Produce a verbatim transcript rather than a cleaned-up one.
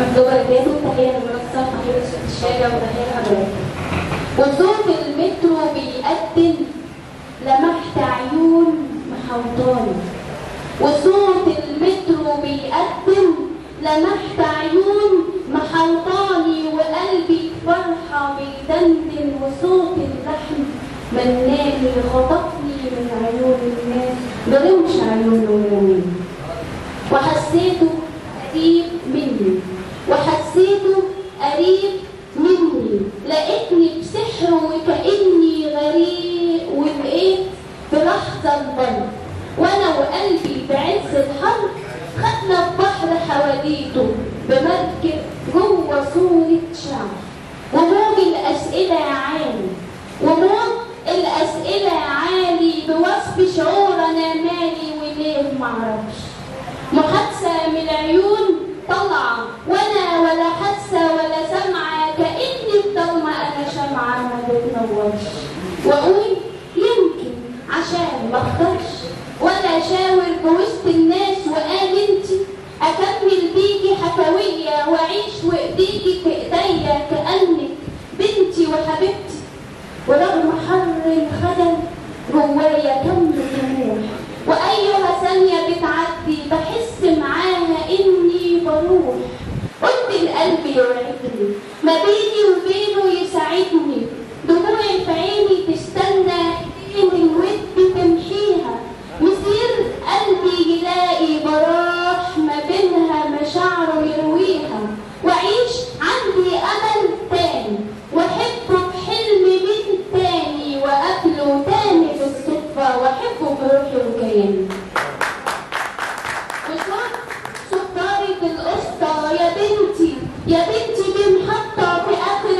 مكتوبة رجاله تحية للمنصة تحية الشارع وتحية لحضرتك. وصوت المترو بيقدم لمحت عيون محوطاني. وصوت المترو بيقدم لمحت عيون محوطاني وقلبي فرحة بيدندن وصوت اللحن مناني خطفني من عيون الناس برمش عيونه يومين. وحسيته قريب مني وحسيته قريب مني لقيتني بسحره وكأني غريق وبقيت في لحظة البر وانا وقلبي بعز الحر خدنا البحر حواليته بمركب جوه صورة شعر. وموج الأسئلة عالي وموج الأسئلة عالي بوصف شعور أنا مالي وليه معرفش. محادثة من العيون طالعة وانا ولا حاسة ولا سامعة كأني في ضلمة انا شمعة ما بتنورش. واقول يمكن عشان ما اختارش ولا اشاور بوسط الناس وقال انتي اكمل بيكي حكاوية واعيش وايديكي في ايديا كأنك بنتي وحبيبتي. ورغم حر الخجل جوايا كم طموح وايها ثانية بتعدي بحس معاها اني بروح. قلت القلب يوعدني ما بيني وبينه يساعدني دموعي في عيني تستنى ايدين الود تمحيها مسير قلبي يلاقي براح ما بينها مشاعره يرويها واعيش عندي امل تاني واحبه بحلم من تاني وقابله تاني بالصدفه واحبه بروحي وكياني. صفارة القسطى يا بنتي يا بنتي دي محطة في آخر